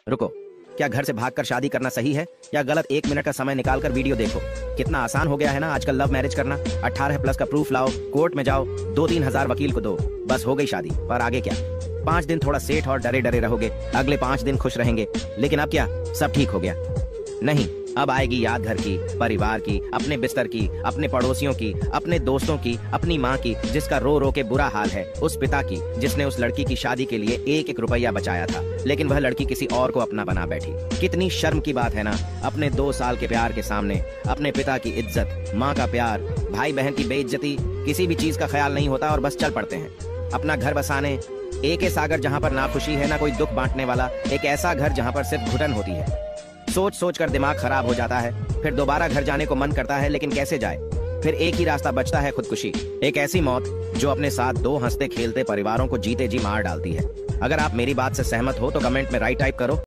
रुको, क्या घर से भागकर शादी करना सही है या गलत? 1 मिनट का समय निकालकर वीडियो देखो। कितना आसान हो गया है ना आजकल लव मैरिज करना। 18 प्लस का प्रूफ लाओ, कोर्ट में जाओ, 2-3 हजार वकील को दो, बस हो गई शादी। पर आगे क्या? 5 दिन थोड़ा सेठ और डरे डरे रहोगे, अगले 5 दिन खुश रहेंगे। लेकिन अब क्या, सब ठीक हो गया? नहीं, अब आएगी याद घर की, परिवार की, अपने बिस्तर की, अपने पड़ोसियों की, अपने दोस्तों की, अपनी माँ की जिसका रो रो के बुरा हाल है, उस पिता की जिसने उस लड़की की शादी के लिए 1-1 रुपया बचाया था, लेकिन वह लड़की किसी और को अपना बना बैठी। कितनी शर्म की बात है ना। अपने 2 साल के प्यार के सामने अपने पिता की इज्जत, माँ का प्यार, भाई बहन की बेइज्जती, किसी भी चीज का ख्याल नहीं होता और बस चल पड़ते हैं अपना घर बसाने। एक ऐसा घर जहाँ पर ना खुशी है ना कोई दुख बांटने वाला, एक ऐसा घर जहाँ पर सिर्फ घुटन होती है। सोच सोच कर दिमाग खराब हो जाता है। फिर दोबारा घर जाने को मन करता है, लेकिन कैसे जाए? फिर एक ही रास्ता बचता है, खुदकुशी। एक ऐसी मौत जो अपने साथ 2 हंसते खेलते परिवारों को जीते जी मार डालती है। अगर आप मेरी बात से सहमत हो तो कमेंट में राइट टाइप करो।